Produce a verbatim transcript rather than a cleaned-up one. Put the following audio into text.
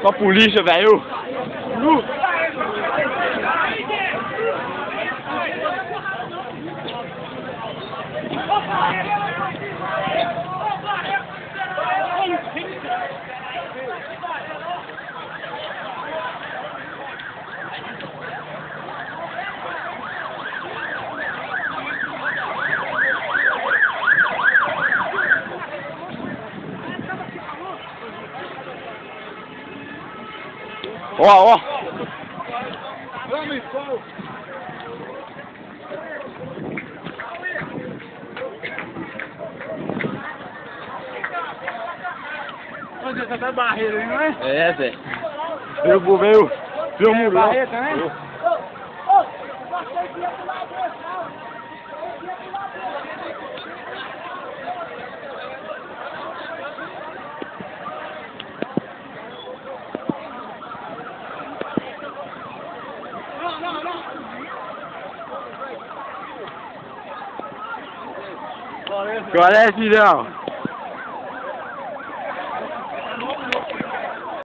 Só polícia, velho. Ó, ó. Vamos, sol. Onde você tá barreira aí, não é? É, Zé. Veio, veio. Veio o muro. Barreta, né? Qual é, filhão?